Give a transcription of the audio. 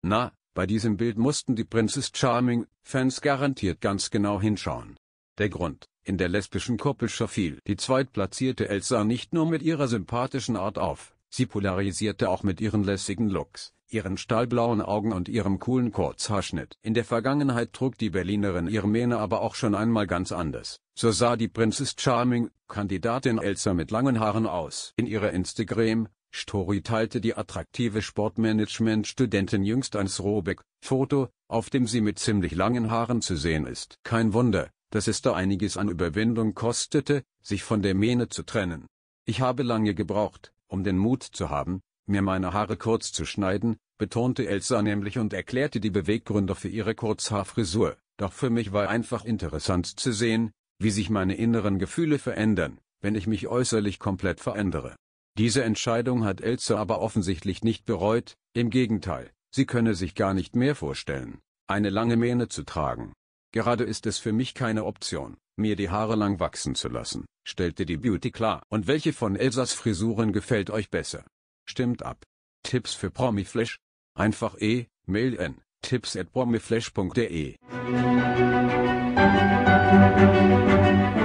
Na, bei diesem Bild mussten die Princess Charming-Fans garantiert ganz genau hinschauen. Der Grund: In der lesbischen Couple fiel die zweitplatzierte Elsa nicht nur mit ihrer sympathischen Art auf, sie polarisierte auch mit ihren lässigen Looks, ihren stahlblauen Augen und ihrem coolen Kurzhaarschnitt. In der Vergangenheit trug die Berlinerin ihre Mähne aber auch schon einmal ganz anders. So sah die Princess Charming-Kandidatin Elsa mit langen Haaren aus. In ihrer Instagram-Story teilte die attraktive Sportmanagement-Studentin jüngst ein Throwback-Foto, auf dem sie mit ziemlich langen Haaren zu sehen ist. Kein Wunder, dass es da einiges an Überwindung kostete, sich von der Mähne zu trennen. Ich habe lange gebraucht, um den Mut zu haben, mir meine Haare kurz zu schneiden, betonte Elsa nämlich und erklärte die Beweggründe für ihre Kurzhaarfrisur. Doch für mich war einfach interessant zu sehen, wie sich meine inneren Gefühle verändern, wenn ich mich äußerlich komplett verändere. Diese Entscheidung hat Elsa aber offensichtlich nicht bereut, im Gegenteil, sie könne sich gar nicht mehr vorstellen, eine lange Mähne zu tragen. Gerade ist es für mich keine Option, mir die Haare lang wachsen zu lassen, stellte die Beauty klar. Und welche von Elsas Frisuren gefällt euch besser? Stimmt ab. Tipps für Promiflash? Einfach Mail an tipps@promiflash.de